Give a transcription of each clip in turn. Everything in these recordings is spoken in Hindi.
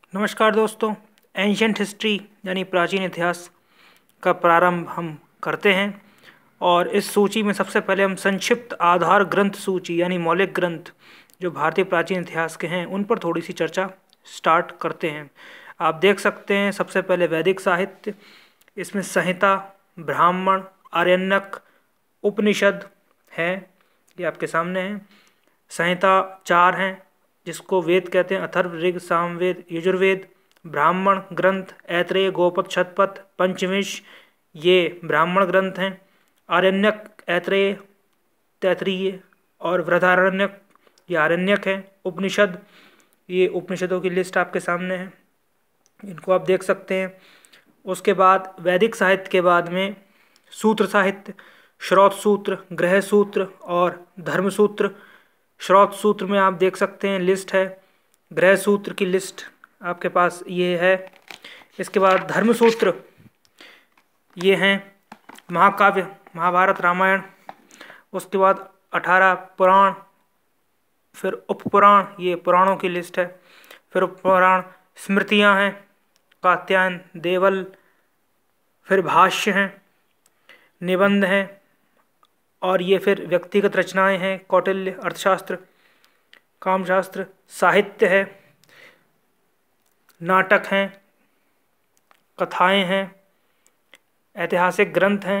नमस्कार दोस्तों। एंशियंट हिस्ट्री यानी प्राचीन इतिहास का प्रारंभ हम करते हैं। और इस सूची में सबसे पहले हम संक्षिप्त आधार ग्रंथ सूची यानी मौलिक ग्रंथ जो भारतीय प्राचीन इतिहास के हैं उन पर थोड़ी सी चर्चा स्टार्ट करते हैं। आप देख सकते हैं सबसे पहले वैदिक साहित्य, इसमें संहिता, ब्राह्मण, आरण्यक, उपनिषद हैं, ये आपके सामने हैं। संहिता 4 हैं जिसको वेद कहते हैं, अथर्व, ऋग, सामवेद, यजुर्वेद। ब्राह्मण ग्रंथ ऐत्रेय, गोपद, शतपथ, पंचविंश, ये ब्राह्मण ग्रंथ हैं। आरण्यक ऐत्रेय, तैत्तिरीय और बृहदारण्यक, ये आरण्यक हैं। उपनिषद, ये उपनिषदों की लिस्ट आपके सामने है, इनको आप देख सकते हैं। उसके बाद वैदिक साहित्य के बाद में सूत्र साहित्य, श्रौत सूत्र, गृह सूत्र और धर्म सूत्र। श्रौत सूत्र में आप देख सकते हैं लिस्ट है, गृह सूत्र की लिस्ट आपके पास ये है। इसके बाद धर्म सूत्र, ये हैं महाकाव्य, महाभारत, रामायण। उसके बाद 18 पुराण, फिर उपपुराण, ये पुराणों की लिस्ट है। फिर उपपुराण, स्मृतियाँ हैं, कात्यायन, देवल, फिर भाष्य हैं, निबंध हैं, और ये फिर व्यक्तिगत रचनाएं हैं, कौटिल्य, अर्थशास्त्र, कामशास्त्र, साहित्य है, नाटक हैं, कथाएं हैं, ऐतिहासिक ग्रंथ हैं,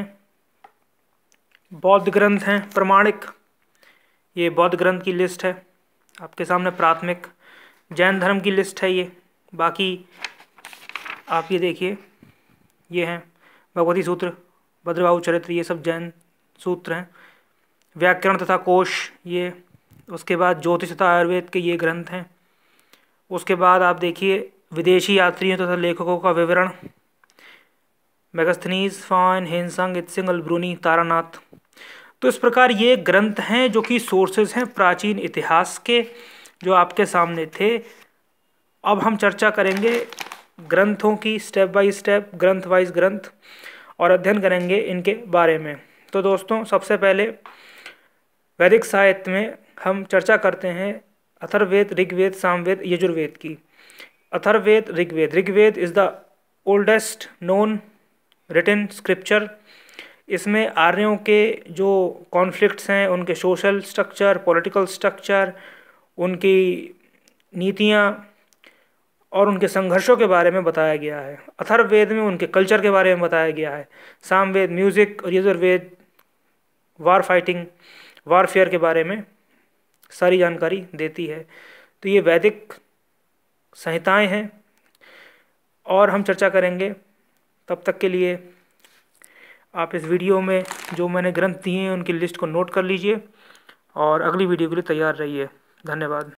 बौद्ध ग्रंथ हैं, प्रमाणिक, ये बौद्ध ग्रंथ की लिस्ट है आपके सामने। प्राथमिक जैन धर्म की लिस्ट है ये। बाकी आप ये देखिए, ये हैं भगवती सूत्र, भद्रबाहु चरित्र, ये सब जैन सूत्र हैं। व्याकरण तथा कोश, ये। उसके बाद ज्योतिष तथा आयुर्वेद के ये ग्रंथ हैं। उसके बाद आप देखिए विदेशी यात्रियों तथा लेखकों का विवरण, Megasthenes, Fahien, Hiuen Tsang, Itsing, Alberuni, Taranath. तो इस प्रकार ये ग्रंथ हैं जो कि सोर्सेज हैं प्राचीन इतिहास के, जो आपके सामने थे। अब हम चर्चा करेंगे ग्रंथों की, स्टेप बाय स्टेप, ग्रंथ वाइज ग्रंथ, और अध्ययन करेंगे इनके बारे में। तो दोस्तों सबसे पहले वैदिक साहित्य में हम चर्चा करते हैं अथर्ववेद, ऋग्वेद, सामवेद, यजुर्वेद की। Atharvaveda, Rigveda. Rigveda is the oldest known written scripture. इसमें आर्यों के जो कॉन्फ्लिक्ट्स हैं, उनके सोशल स्ट्रक्चर, पॉलिटिकल स्ट्रक्चर, उनकी नीतियाँ और उनके संघर्षों के बारे में बताया गया है। अथर्ववेद में उनके कल्चर के बारे में बताया गया है। सामवेद म्यूज़िक और यजुर्वेद वार फाइटिंग, वारफेयर के बारे में सारी जानकारी देती है। तो ये वैदिक संहिताएं हैं और हम चर्चा करेंगे। तब तक के लिए आप इस वीडियो में जो मैंने ग्रंथ दिए हैं उनकी लिस्ट को नोट कर लीजिए और अगली वीडियो के लिए तैयार रहिए। धन्यवाद।